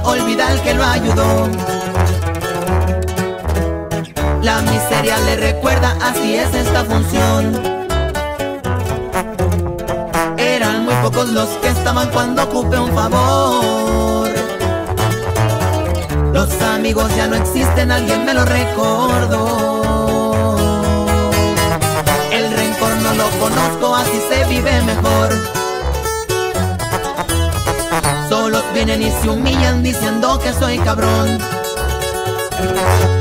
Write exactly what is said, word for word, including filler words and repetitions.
olvida al que lo ayudó. La miseria le recuerda, así es esta función. Eran muy pocos los que estaban cuando ocupé un favor. Los amigos ya no existen, alguien me lo recordó. El rencor no lo conozco, así se vive mejor. Solos vienen y se humillan diciendo que soy cabrón.